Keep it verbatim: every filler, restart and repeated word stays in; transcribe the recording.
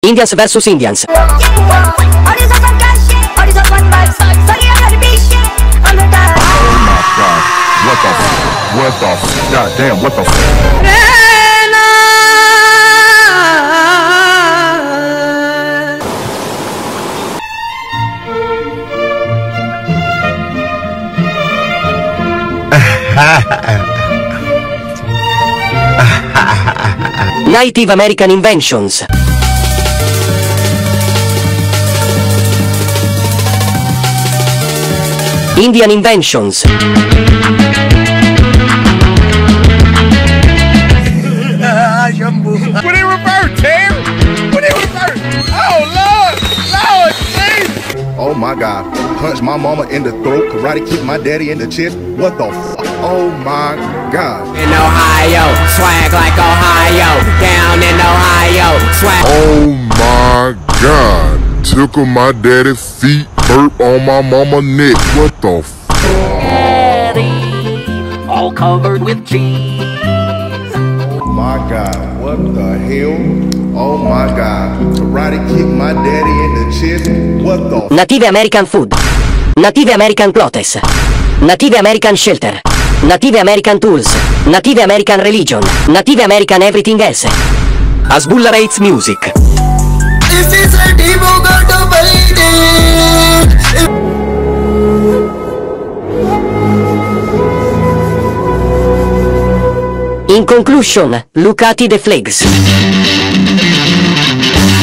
Indians versus Indians. What the f- what the f- god damn, what the f- Native American inventions. Indian inventions. Would it revert, Tim? Would it revert? Oh, Lord! Lord, please! Oh, my God. Punch my mama in the throat, karate kick my daddy in the chest. What the fuck? Oh, my God. In Ohio, swag like Ohio. Down in Ohio, swag. Oh, my God. Tickle my daddy's feet, burp on my mama neck. What the f? Daddy, all covered with cheese. Oh, my God. What the hell? Oh, my God. Karate kick my daddy in the chest. What the? Native American food. Native American clothes. Native American shelter. Native American tools. Native American religion. Native American everything else. Asbulla rates music. This is a demo got to In conclusion, look at the flags.